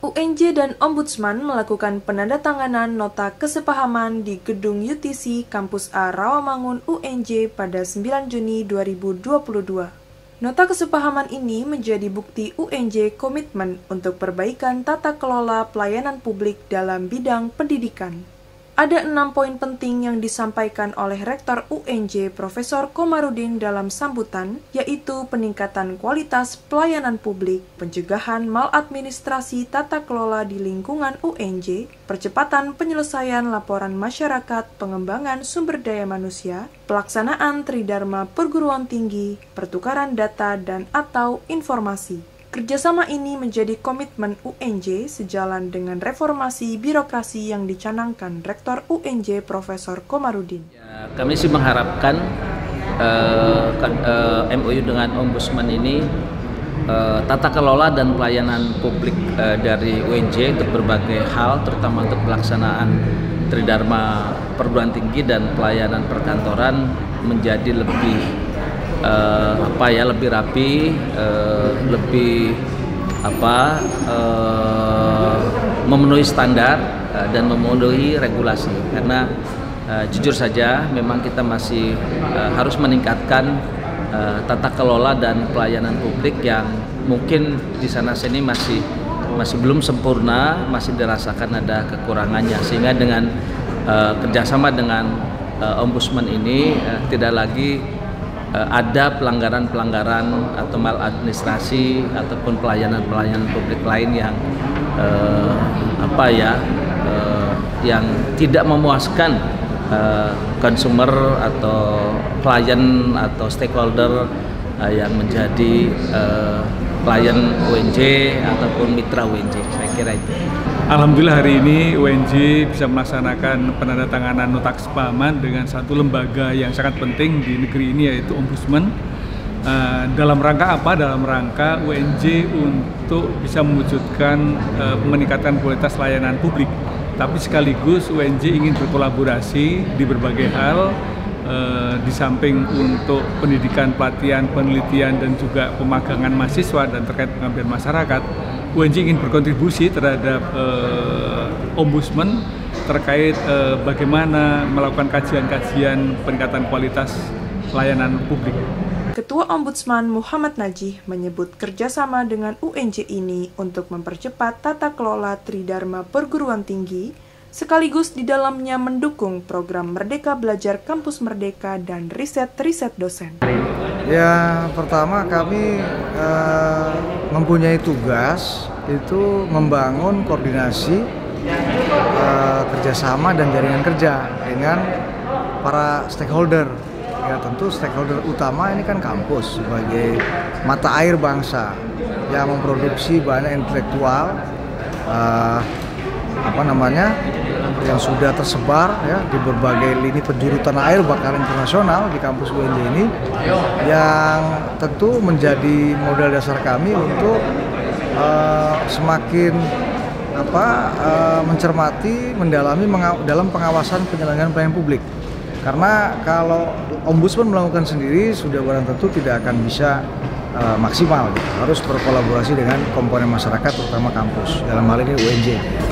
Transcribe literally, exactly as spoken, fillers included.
U N J dan Ombudsman melakukan penandatanganan nota kesepahaman di Gedung U T C Kampus A Rawamangun U N J pada sembilan Juni dua ribu dua puluh dua. Nota kesepahaman ini menjadi bukti U N J komitmen untuk perbaikan tata kelola pelayanan publik dalam bidang pendidikan. Ada enam poin penting yang disampaikan oleh Rektor U N J Profesor Komarudin dalam sambutan, yaitu peningkatan kualitas pelayanan publik, pencegahan maladministrasi tata kelola di lingkungan U N J, percepatan penyelesaian laporan masyarakat, pengembangan sumber daya manusia, pelaksanaan Tridharma perguruan tinggi, pertukaran data dan atau informasi. Kerjasama ini menjadi komitmen U N J sejalan dengan reformasi birokrasi yang dicanangkan Rektor U N J Profesor Komarudin. Ya, kami sih mengharapkan uh, uh, M O U dengan Ombudsman ini uh, tata kelola dan pelayanan publik uh, dari U N J untuk berbagai hal, terutama untuk pelaksanaan Tridharma perguruan tinggi dan pelayanan perkantoran menjadi lebih Uh, apa ya lebih rapi, uh, lebih apa uh, memenuhi standar uh, dan memenuhi regulasi. Karena uh, jujur saja memang kita masih uh, harus meningkatkan uh, tata kelola dan pelayanan publik yang mungkin di sana sini masih masih belum sempurna, masih dirasakan ada kekurangannya, sehingga dengan uh, kerjasama dengan uh, Ombudsman ini uh, tidak lagi ada pelanggaran-pelanggaran atau maladministrasi ataupun pelayanan-pelayanan publik lain yang eh, apa ya eh, yang tidak memuaskan eh, consumer atau klien atau stakeholder eh, yang menjadi eh, klien U N J ataupun mitra U N J. Saya kira itu. Alhamdulillah hari ini U N J bisa melaksanakan penandatanganan nota kesepahaman dengan satu lembaga yang sangat penting di negeri ini, yaitu Ombudsman. Uh, dalam rangka apa? Dalam rangka U N J untuk bisa mewujudkan uh, meningkatkan kualitas layanan publik. Tapi sekaligus U N J ingin berkolaborasi di berbagai hal, uh, di samping untuk pendidikan, pelatihan, penelitian, dan juga pemagangan mahasiswa dan terkait pengabdian masyarakat. U N J ingin berkontribusi terhadap uh, Ombudsman terkait uh, bagaimana melakukan kajian-kajian peningkatan kualitas layanan publik. Ketua Ombudsman Muhammad Najih menyebut kerjasama dengan U N J ini untuk mempercepat tata kelola Tridharma perguruan tinggi, sekaligus di dalamnya mendukung program Merdeka Belajar Kampus Merdeka dan riset-riset dosen. Ya, pertama kami uh, mempunyai tugas itu membangun koordinasi uh, kerjasama dan jaringan kerja dengan para stakeholder. Ya, tentu stakeholder utama ini kan kampus sebagai mata air bangsa yang memproduksi banyak intelektual uh, apa namanya yang sudah tersebar ya di berbagai lini penjuru tanah air bahkan internasional di kampus U N J ini, yang tentu menjadi modal dasar kami untuk uh, semakin apa uh, mencermati, mendalami mengaw dalam pengawasan penyelenggaraan pelayanan publik. Karena kalau Ombudsman melakukan sendiri sudah barang tentu tidak akan bisa uh, maksimal, gitu. Harus berkolaborasi dengan komponen masyarakat terutama kampus, dalam hal ini U N J.